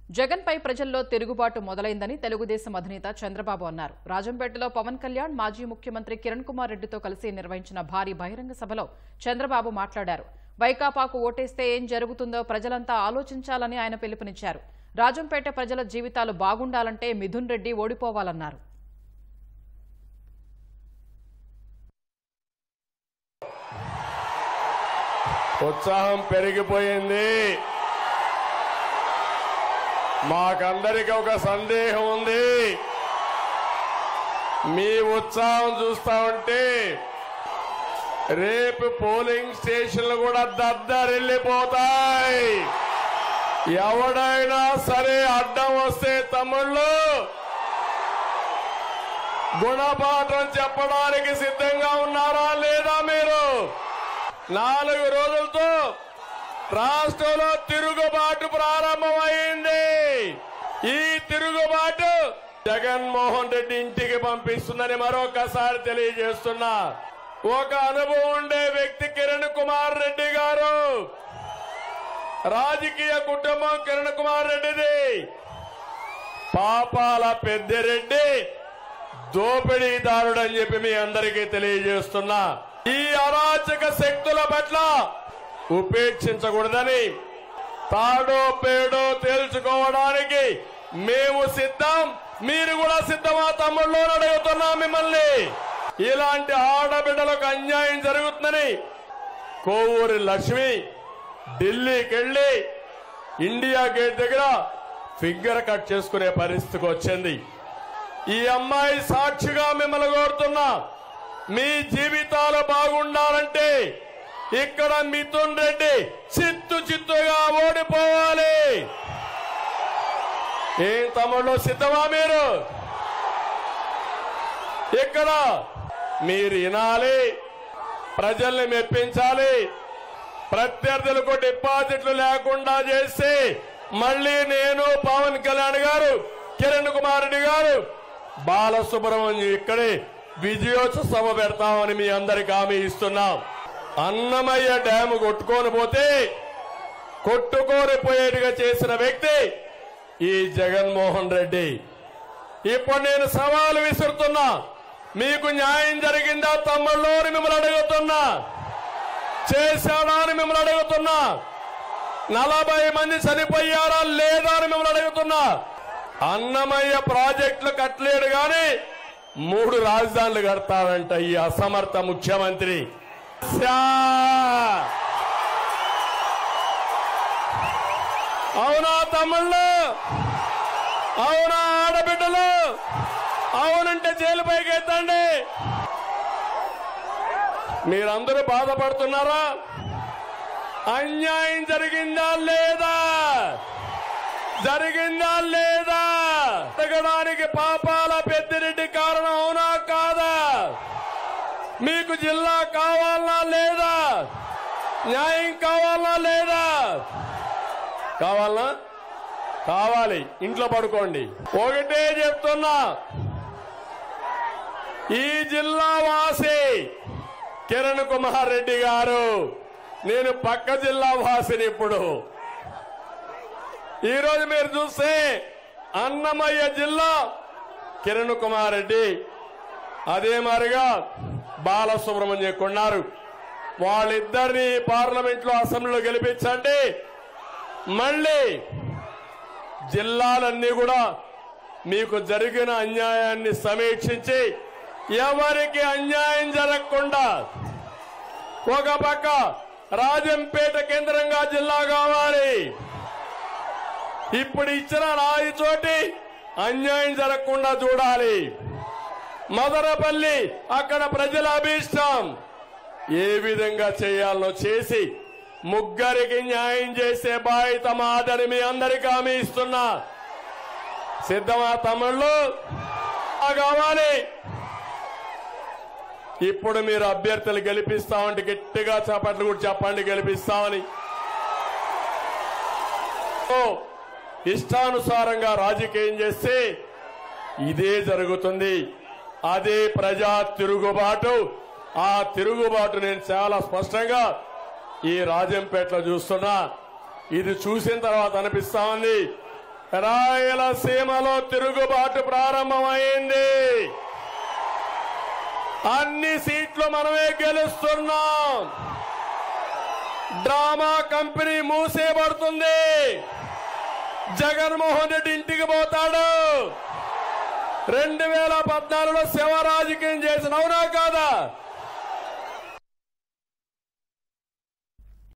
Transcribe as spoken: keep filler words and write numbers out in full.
జగన్ పై ప్రజల్లో తిరుగుబాటు మొదలైందని తెలుగుదేశం అధినేత చంద్రబాబు అన్నారు. రాజంపేటలో పవన్ కళ్యాణ్ మాజీ ముఖ్యమంత్రి కిరణ్ కుమార్ రెడ్డితో కలిసి నిర్వహించిన భారీ బహిరంగ సభలో చంద్రబాబు మాట్లాడారు. వైకాపాకు ఓటేస్తే ఏం జరుగుతుందో ప్రజలంతా ఆలోచించాలని ఆయన పిలుపునిచ్చారు. రాజంపేట ప్రజల జీవితాలు బాగుండాలంటే మిథున్ రెడ్డి ఓడిపోవాలన్నారు. ఉత్సాహం పెరిగిపోయింది. మాకందరికి ఒక సందేహం ఉంది. మీ ఉత్సాహం చూస్తా ఉంటే రేపు పోలింగ్ స్టేషన్లు కూడా దద్దరిల్లిపోతాయి. ఎవడైనా సరే అడ్డం వస్తే తమ్ముళ్ళు గుణపాఠం చెప్పడానికి సిద్ధంగా ఉన్నారా లేదా? మీరు నాలుగు రోజులతో రాష్ట్రంలో తిరుగుబాటు ప్రారంభమైంది. ఈ తిరుగుబాటు జగన్మోహన్ రెడ్డి ఇంటికి పంపిస్తుందని మరొకసారి తెలియజేస్తున్నా. ఒక అనుభవం ఉండే వ్యక్తి కిరణ్ కుమార్ రెడ్డి గారు. రాజకీయ కుటుంబం కిరణ్ కుమార్ రెడ్డిది. పాపాల పెద్దిరెడ్డి దోపిడీదారుడు అని చెప్పి మీ అందరికీ తెలియజేస్తున్నా. ఈ అరాచక శక్తుల పట్ల ఉపేక్షించకూడదని, తాడో పేడో తేల్చుకోవడానికి మేము సిద్ధం. మీరు కూడా సిద్ధమా తమ్ముళ్ళు అడుగుతున్నా మిమ్మల్ని. ఇలాంటి ఆడబిడ్డలకు అన్యాయం జరుగుతుందని కోవూరి లక్ష్మి ఢిల్లీకి వెళ్లి ఇండియా గేట్ దగ్గర ఫింగర్ కట్ చేసుకునే పరిస్థితికి వచ్చింది. ఈ అమ్మాయి సాక్షిగా మిమ్మల్ని కోరుతున్నా, మీ జీవితాలు బాగుండాలంటే ఇక్కడ మిథున్ రెడ్డి చిత్తు చిత్తుగా ఓడిపోవాలి. ఏం తమ్ముళ్ళు సిద్ధమా? మీరు ఇక్కడ మీరు వినాలి, ప్రజల్ని మెప్పించాలి. ప్రత్యర్థులకు డిపాజిట్లు లేకుండా చేసి మళ్ళీ నేను, పవన్ కళ్యాణ్ గారు, కిరణ్ కుమార్ రెడ్డి గారు, బాలసుబ్రహ్మణ్యం ఇక్కడే విజయోత్సవ పెడతామని మీ అందరికి హామీ ఇస్తున్నాం. అన్నమయ్య డ్యాము కొట్టుకొని పోతే కొట్టుకొని పోయేట్టుగా చేసిన వ్యక్తి ఈ జగన్మోహన్ రెడ్డి. ఇప్పుడు నేను సవాలు విసురుతున్నా, మీకు న్యాయం జరిగిందా తమ్ముళ్ళు అని మిమ్మల్ని అడుగుతున్నా. చేశాడా అని మిమ్మల్ని అడుగుతున్నా. నలభై మంది చనిపోయారా లేదా అని మిమ్మల్ని అడుగుతున్నా. అన్నమయ్య ప్రాజెక్టులు కట్టలేడు గాని మూడు రాజధానులు కడతాడంట ఈ అసమర్థ ముఖ్యమంత్రి. అవునా తమ్ముళ్ళు? అవునా ఆడబిడ్డలు? అవునంటే జైలు పైకి ఎత్తండి. మీరందరూ బాధపడుతున్నారా? అన్యాయం జరిగిందా లేదా? జరిగిందా లేదా? తగ్గడానికి పాపాల పెద్దిరెడ్డి కారణం అవునా కాదా? మీకు జిల్లా కావాలనా లేదా? న్యాయం కావాలనా లేదా? కావాలనా? కావాలి. ఇంట్లో పడుకోండి. ఒకటే చెప్తున్నా, ఈ జిల్లా వాసి కిరణ్ కుమార్ రెడ్డి గారు, నేను పక్క జిల్లా వాసిని. ఇప్పుడు ఈరోజు మీరు చూస్తే అన్నమయ్య జిల్లా కిరణ్ కుమార్ రెడ్డి, అదే మారిగా బాలసుబ్రహ్మణ్యం కొన్నారు. వాళ్ళిద్దరిని పార్లమెంట్ లో, అసెంబ్లీలో గెలిపించండి. మళ్ళీ జిల్లాలన్నీ కూడా మీకు జరిగిన అన్యాయాన్ని సమీక్షించి ఎవరికి అన్యాయం జరగకుండా, ఒక పక్క రాజంపేట కేంద్రంగా జిల్లా కావాలి. ఇప్పుడు ఇచ్చిన రాయి చోటి అన్యాయం జరగకుండా చూడాలి. మదనపల్లి అక్కడ ప్రజల అభీష్టం. ఏ విధంగా చేయాలనో చేసి ముగ్గురికి న్యాయం చేసే బాధ్యత మాదని మీ అందరికీ హామీ ఇస్తున్నా. సిద్ధమా తమ్ముళ్ళు? కావాలి. ఇప్పుడు మీరు అభ్యర్థులు గెలిపిస్తామంటే గట్టిగా చప్పట్లు కూడా చెప్పండి, గెలిపిస్తామని. ఇష్టానుసారంగా రాజకీయం చేస్తే ఇదే జరుగుతుంది. అదే ప్రజా తిరుగుబాటు. ఆ తిరుగుబాటు నేను చాలా స్పష్టంగా ఈ రాజంపేటలో చూస్తున్నా. ఇది చూసిన తర్వాత అనిపిస్తా ఉంది రాయలసీమలో తిరుగుబాటు ప్రారంభమైంది. అన్ని సీట్లు మనమే గెలుస్తున్నాం. డ్రామా కంపెనీ మూసేయబడుతుంది. జగన్మోహన్ రెడ్డి ఇంటికి పోతాడు. రెండు వేల పద్నాలుగులో శివ రాజకీయం చేసిన అవునా కాదా?